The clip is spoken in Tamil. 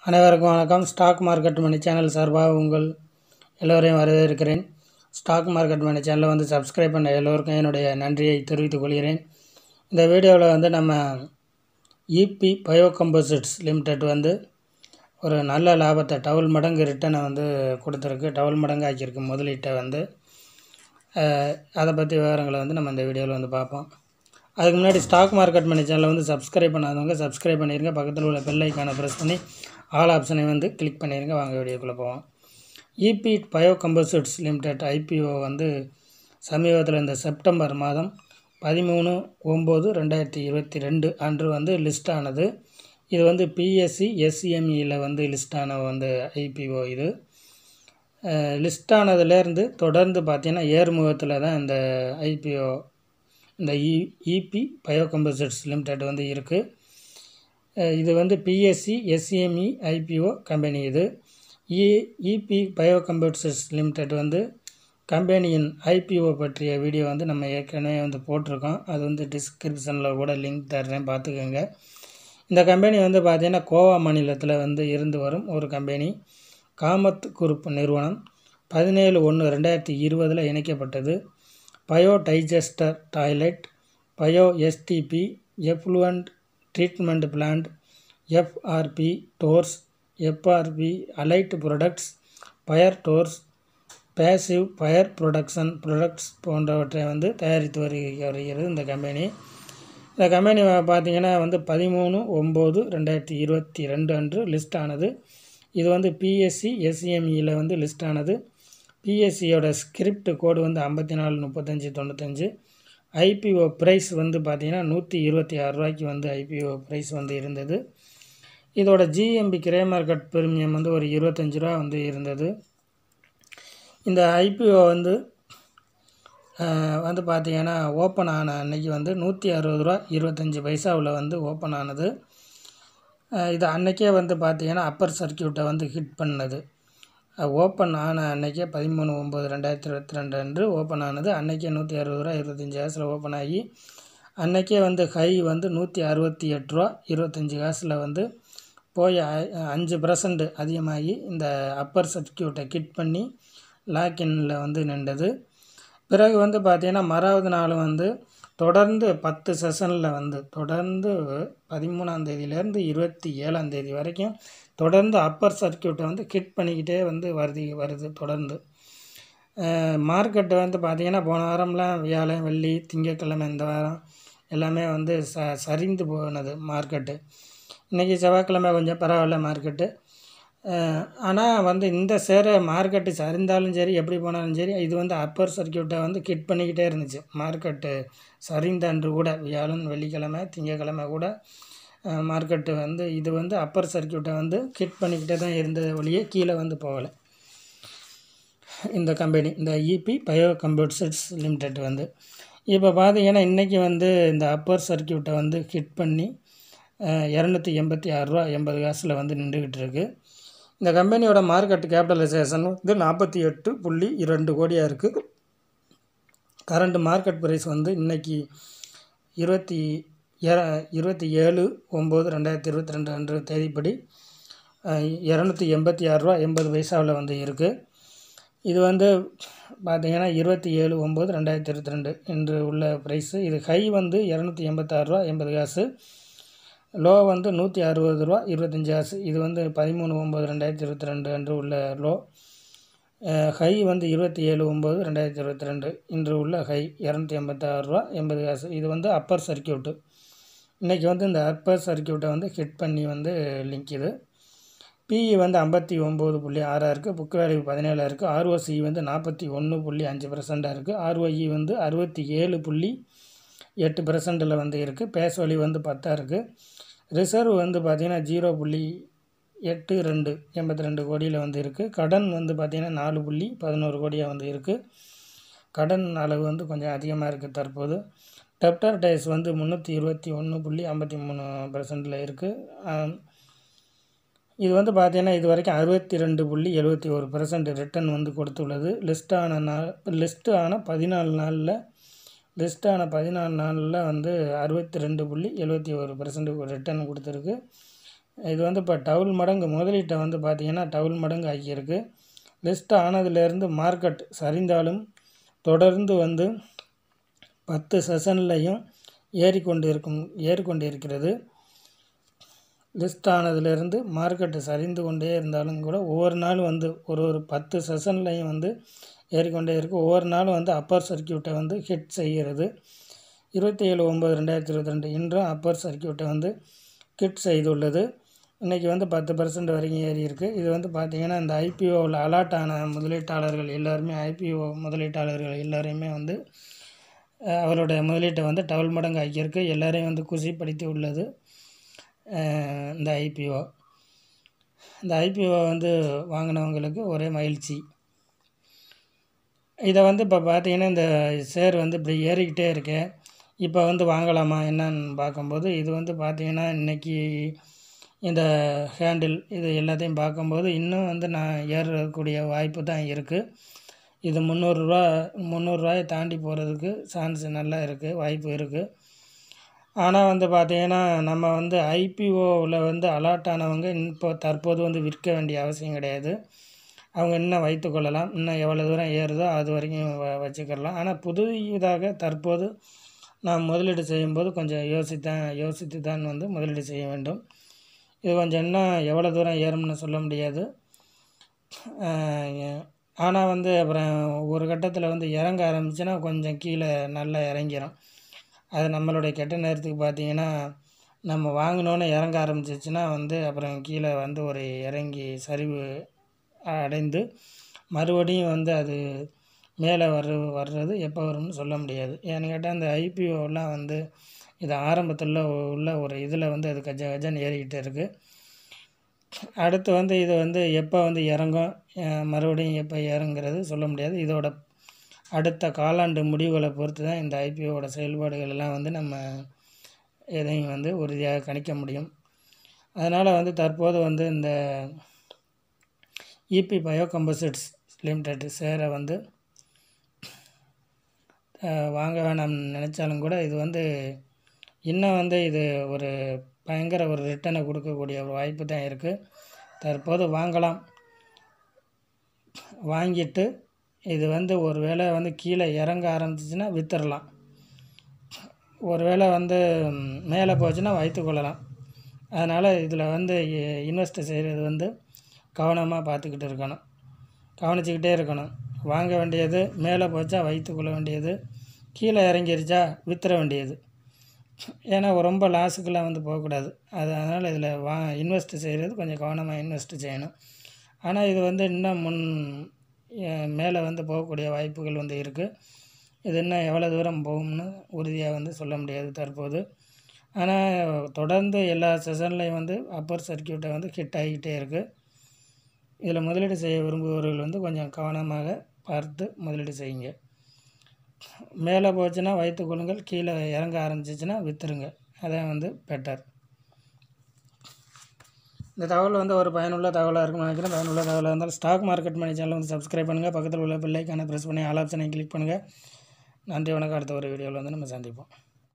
அனைவருக்கும் வணக்கம். ஸ்டாக் மார்க்கெட் மணி சேனல் சார்பாக உங்கள் எல்லோரையும் வரவேற்கிறேன். ஸ்டாக் மார்க்கெட் மணி சேனலை வந்து சப்ஸ்கிரைப் பண்ண எல்லோருக்கும் என்னுடைய நன்றியை தெரிவித்துக் கொள்கிறேன். இந்த வீடியோவில் வந்து நம்ம இபி பயோகம்போசிட்ஸ் லிமிடெட் வந்து ஒரு நல்ல லாபத்தை டபுள் மடங்கு ரிட்டனை வந்து கொடுத்துருக்கு, டபுள் மடங்கு ஆக்கியிருக்கு முதலீட்டை வந்து. அதை பற்றி விவரங்களை வந்து நம்ம இந்த வீடியோவில் வந்து பார்ப்போம். அதுக்கு முன்னாடி ஸ்டாக் மார்க்கெட் மணி சேனலை வந்து சப்ஸ்கிரைப் பண்ணாதவங்க சப்ஸ்கிரைப் பண்ணிடுங்க. பக்கத்தில் உள்ள பெல் ஐக்கானை ப்ரெஸ் பண்ணி ஆல் ஆப்ஷனை வந்து கிளிக் பண்ணிடுங்க. வாங்க வீடியோக்குள்ளே போவோம். இபி பயோகம்போசிட்ஸ் லிமிடெட் ஐபிஓ வந்து சமீபத்தில் இந்த செப்டம்பர் மாதம் 13/9/2022 அன்று வந்து லிஸ்ட் ஆனது. இது வந்து பிஎஸ்சி எஸ்சிஎம்இயில் வந்து லிஸ்ட் ஆன வந்து ஐபிஓ. இது லிஸ்ட் ஆனதுலேருந்து தொடர்ந்து பார்த்தீங்கன்னா ஏறுமுகத்தில் தான் இந்த ஐபிஓ, இந்த இபி பயோகம்போசிட்ஸ் லிமிடெட் வந்து இருக்குது. இது வந்து பிஎஸ்சி எஸ்சிஎம்இ ஐபிஓ கம்பெனி. இது இபி பயோகம்போசிட்ஸ் லிமிடெட் வந்து கம்பெனியின் ஐபிஓ பற்றிய வீடியோ வந்து நம்ம ஏற்கனவே வந்து போட்டிருக்கோம். அது வந்து டிஸ்கிரிப்ஷனில் கூட லிங்க் தர்றேன், பார்த்துக்கோங்க. இந்த கம்பெனி வந்து பார்த்திங்கன்னா கோவா மாநிலத்தில் வந்து இருந்து வரும் ஒரு கம்பெனி. காமத் குரூப் நிறுவனம் 17/1/2020 இணைக்கப்பட்டது. Bio digester toilet, bio STP, effluent treatment plant, FRP doors, FRP allied products, fire doors, passive fire products போன்றவற்றை வந்து தயாரித்து வருகிறது இந்த கம்பெனி. இந்த கம்பெனி பார்த்திங்கன்னா வந்து 13/9/2022 அன்று லிஸ்ட் ஆனது. இது வந்து பிஎஸ்சி எஸ்சிஎம்இயில் வந்து லிஸ்ட் ஆனது. பிஎஸ்சியோட ஸ்கிரிப்ட் கோடு வந்து 543595. ஐபிஓ ப்ரைஸ் வந்து பார்த்திங்கன்னா 126 ரூபாய்க்கு வந்து ஐபிஓ ப்ரைஸ் வந்து இருந்தது. இதோட ஜிஎம்பி கிரே மார்க்கெட் பிரீமியம் வந்து ஒரு 25 ரூபா வந்து இருந்தது. இந்த ஐபிஓ வந்து பார்த்திங்கன்னா ஓப்பன் ஆன அன்னைக்கு வந்து 160.25 ரூபா வந்து ஓப்பன் ஆனது. இது அன்றைக்கே வந்து பார்த்திங்கன்னா அப்பர் சர்க்கியூட்டை வந்து ஹிட் பண்ணது. ஓப்பன் ஆன அன்றைக்கே 13/9/2022 அன்று ஓப்பன் ஆனது. அன்றைக்கே 160.25 ஓப்பன் ஆகி அன்றைக்கே வந்து ஹை வந்து 168.25 வந்து போய் 5% அதிகமாகி இந்த அப்பர் சர்க்கியூட்டை கிட் பண்ணி லாக்இன்னில் வந்து நின்றது. பிறகு வந்து பார்த்திங்கன்னா மறாவது நாள் வந்து தொடர்ந்து 10 செஷனில் வந்து தொடர்ந்து 13ஆம் தேதியிலேருந்து 27ஆம் தேதி வரைக்கும் தொடர்ந்து அப்பர் சர்க்கியூட்டை வந்து ஹிட் பண்ணிக்கிட்டே வந்து வருது தொடர்ந்து. மார்க்கெட்டு வந்து பார்த்திங்கன்னா போன வாரம்லாம் வியாழன் வெள்ளி திங்கட்கிழமை இந்த வாரம் எல்லாமே வந்து சரிந்து போனது மார்க்கெட்டு. இன்றைக்கி செவ்வாய்க்கிழமை கொஞ்சம் பரவாயில்ல மார்க்கெட்டு. ஆனால் வந்து இந்த மார்க்கெட்டு சரிந்தாலும் சரி எப்படி போனாலும் சரி இது வந்து அப்பர் சர்க்கியூட்டை வந்து கிட் பண்ணிக்கிட்டே இருந்துச்சு. மார்க்கெட்டு சரிந்த அன்று கூட வியாழன் வெள்ளிக்கிழமை திங்கக்கிழமை கூட மார்க்கெட்டு வந்து இது வந்து அப்பர் சர்க்கியூட்டை வந்து கிட் பண்ணிக்கிட்டே தான் இருந்தது, வழியே கீழே வந்து போகலை. இந்த கம்பெனி இந்த இபி பயோகம்போசிட்ஸ் லிமிடெட் வந்து இப்போ பார்த்திங்கன்னா இன்றைக்கி வந்து இந்த அப்பர் சர்க்கியூட்டை வந்து ஹிட் பண்ணி 286.80 ரூபா வந்து நின்றுக்கிட்டு இருக்குது. இந்த கம்பெனியோட மார்க்கெட் கேபிட்டலைசேஷன் வந்து 48.2 கோடியாக இருக்குது. கரண்ட் மார்க்கெட் ப்ரைஸ் வந்து இன்றைக்கி 27/9/2022 அன்று தேதிப்படி 286.80 வந்து இருக்குது. இது வந்து பார்த்திங்கன்னா 27/9/2022 என்று உள்ள ப்ரைஸு. இது ஹை வந்து 286.80, லோ வந்து 160.25. இது வந்து 13/9/2022 அன்று உள்ள லோ. ஹை வந்து 27/9/2022 இன்று உள்ள ஹை 286.80. இது வந்து அப்பர் சர்க்கியூட்டு. இன்றைக்கி வந்து இந்த அப்பர் சர்க்கியூட்டை வந்து ஹிட் பண்ணி வந்து லிங்க்குது. பிஇ வந்து 59.6 இருக்குது. புக் வேல்யூ 17 இருக்குது. ஆர்ஓசி வந்து 41.5% இருக்குது. ஆர்ஓஇ வந்து 67.8% வந்து இருக்குது. பேஸ் வேல்யூ வந்து 10 இருக்குது. ரிசர்வ் வந்து பார்த்திங்கன்னா 0.82 கோடியில் வந்து இருக்குது. கடன் வந்து பார்த்திங்கன்னா 4.11 கோடியாக வந்து இருக்குது. கடன் அளவு வந்து கொஞ்சம் அதிகமாக இருக்குது தற்போது. டெப்டர் டேஸ் வந்து 321.53% இருக்குது. இது வந்து பார்த்திங்கன்னா இது வரைக்கும் 62.71% ரிட்டர்ன் வந்து கொடுத்துள்ளது. லிஸ்ட் ஆன 14 நாளில் வந்து 62.71% ரிட்டர்ன் கொடுத்துருக்கு. இது வந்து இப்போ டபுள் மடங்கு முதலீட்டை வந்து பார்த்திங்கன்னா டபுள் மடங்கு ஆக்கியிருக்கு. லிஸ்ட் ஆனதுலேருந்து மார்க்கெட் சரிந்தாலும் தொடர்ந்து வந்து 10 செஷன்லையும் ஏறிக்கொண்டு இருக்கிறது. லிஸ்ட் ஆனதுலேருந்து மார்க்கெட்டு சரிந்து கொண்டே இருந்தாலும் கூட ஒவ்வொரு நாளும் வந்து ஒரு 10 செஷன்லையும் வந்து ஏறிக்கொண்டே இருக்குது. ஒவ்வொரு நாளும் வந்து அப்பர் சர்க்கியூட்டை வந்து ஹிட் செய்கிறது. 27/9/2022 இன்றும் அப்பர் சர்க்கியூட்டை வந்து ஹிட் செய்துள்ளது. இன்றைக்கி வந்து 10% வரைக்கும் ஏறி இருக்குது. இது வந்து பார்த்திங்கன்னா இந்த ஐபிஓவில் அலாட் ஆன முதலீட்டாளர்கள் எல்லாருமே எல்லாரையுமே வந்து அவருடைய முதலீட்டை வந்து டபுள் மடங்கு ஆக்கியிருக்கு. எல்லாரையும் வந்து குஷிப்படுத்தி உள்ளது இந்த ஐபிஓ. இந்த ஐபிஓ வந்து வாங்கினவங்களுக்கு ஒரே மகிழ்ச்சி. இதை வந்து இப்போ பார்த்திங்கன்னா இந்த ஷேர் வந்து இப்படி ஏறிக்கிட்டே இருக்கு. இப்போ வந்து வாங்கலாமா என்னன்னு பார்க்கும்போது இது வந்து பார்த்திங்கன்னா இன்றைக்கி இந்த ஹேண்டில் இது எல்லாத்தையும் பார்க்கும்போது இன்னும் வந்து நான் ஏறக்கூடிய வாய்ப்பு தான் இருக்குது. இது 300 தாண்டி போகிறதுக்கு சான்ஸ் நல்லா இருக்குது, வாய்ப்பு இருக்குது. ஆனால் வந்து பார்த்திங்கன்னா நம்ம வந்து ஐபிஓவில் வந்து அலாட் ஆனவங்க இப்போ தற்போது வந்து விற்க வேண்டிய அவசியம் கிடையாது. அவங்க இன்னும் வைத்துக்கொள்ளலாம். இன்னும் எவ்வளோ தூரம் ஏறுதோ அது வரைக்கும் வச்சுக்கலாம். ஆனால் புதிதாக தற்போது நாம் முதலீடு செய்யும்போது கொஞ்சம் யோசித்து தான் வந்து முதலீடு செய்ய வேண்டும். இது கொஞ்சம் இன்னும் எவ்வளோ தூரம் ஏறும்னு சொல்ல முடியாது. ஆனால் வந்து அப்புறம் ஒரு கட்டத்தில் வந்து இறங்க ஆரம்பிச்சுன்னா கொஞ்சம் கீழே நல்லா இறங்கிடும். அது நம்மளுடைய கெட்ட நேரத்துக்கு பார்த்திங்கன்னா நம்ம வாங்கினோன்னே இறங்க ஆரம்பிச்சிச்சுன்னா வந்து அப்புறம் கீழே வந்து ஒரு இறங்கி சரிவு அடைந்து மறுபடியும் வந்து அது மேலே வர்றது எப்போ வரும்னு சொல்ல முடியாது. ஏன்னு கேட்டால் அந்த ஐபிஓலாம் வந்து இது ஆரம்பத்தில் உள்ள ஒரு இதில் வந்து அது கஜன்னு ஏறிக்கிட்டு இருக்குது. அடுத்து வந்து இது வந்து எப்போ வந்து இறங்கும், மறுபடியும் எப்போ இறங்குறது சொல்ல முடியாது. இதோட அடுத்த காலாண்டு முடிவுகளை பொறுத்து தான் இந்த ஐபிஓவோட செயல்பாடுகள் எல்லாம் வந்து நம்ம எதையும் வந்து உறுதியாக கணிக்க முடியும். அதனால் வந்து தற்போது வந்து இந்த இபி பயோகம்போசிட்ஸ் லிமிடெட் ஷேரை வந்து வாங்க வேணாம்னு நினச்சாலும் கூட இது வந்து இன்னும் வந்து இது ஒரு பயங்கர ஒரு ரிட்டனை கொடுக்கக்கூடிய ஒரு வாய்ப்பு தான் இருக்குது. தற்போது வாங்கலாம். வாங்கிட்டு இது வந்து ஒரு வேளை வந்து கீழே இறங்க ஆரம்பிச்சிச்சின்னா விற்றுடலாம். ஒரு வேளை வந்து மேலே போச்சுன்னா வைத்துக்கொள்ளலாம். அதனால் இதில் வந்து இன்வெஸ்ட் செய்கிறது வந்து கவனமாக கவனிச்சுக்கிட்டே இருக்கணும். வாங்க வேண்டியது, மேலே போச்சா வைத்துக்கொள்ள வேண்டியது, கீழே இறங்கிருச்சா விற்றுற வேண்டியது. ஏன்னா ரொம்ப லாஸுக்கெல்லாம் வந்து போகக்கூடாது. அதனால் இதில் இன்வெஸ்ட் செய்கிறது கொஞ்சம் கவனமாக இன்வெஸ்ட் செய்யணும். ஆனால் இது வந்து இன்னும் மேலே வந்து போகக்கூடிய வாய்ப்புகள் வந்து இருக்குது. இது இன்னும் எவ்வளோ தூரம் போகும்னு உறுதியாக வந்து சொல்ல முடியாது தற்போது. ஆனால் தொடர்ந்து எல்லா செஷன்லையும் வந்து அப்பர் சர்க்கியூட்டை வந்து ஹிட் ஆகிக்கிட்டே இருக்குது. இதில் முதலீடு செய்ய விரும்புபவர்கள் வந்து கொஞ்சம் கவனமாக பார்த்து முதலீடு செய்யுங்க. மேலே போச்சுன்னா வைத்துக்கொள்ளுங்கள், கீழே இறங்க ஆரம்பிச்சிச்சுன்னா விற்றுருங்க. அதான் வந்து பெட்டர். இந்த தகவல் வந்து ஒரு பயனுள்ள தகவலாக இருக்குன்னு நினைக்கிறேன். பயனுள்ள தகவலாக இருந்தால் ஸ்டாக் மார்க்கெட் மணி சேனலை வந்து சப்ஸ்கிரைப் பண்ணுங்கள். பக்கத்தில் உள்ள பெல் ஐக்கானை ப்ரெஸ் பண்ணி ஆல் ஆப்ஷனை கிளிக் பண்ணுங்கள். நன்றி, வணக்கம். அடுத்த ஒரு வீடியோவில் வந்து நம்ம சந்திப்போம்.